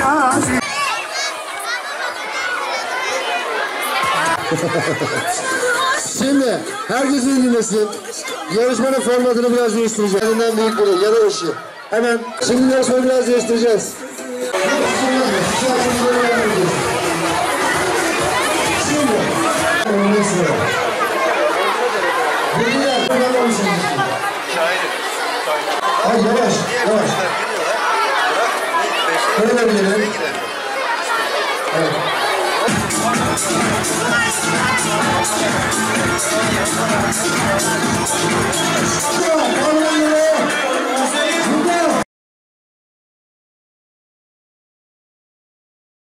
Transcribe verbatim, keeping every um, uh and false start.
Şimdi herkesin dinlesin. Yarışmanın formatını biraz değiştireceğiz. Elinden büyük biri ya da eşi. Hemen şimdi yarışmayı biraz değiştireceğiz. Şimdi bilgiler kullanmamışsınız. Ay yavaş, yavaş. Öyle bilelim. Evet. Bravo,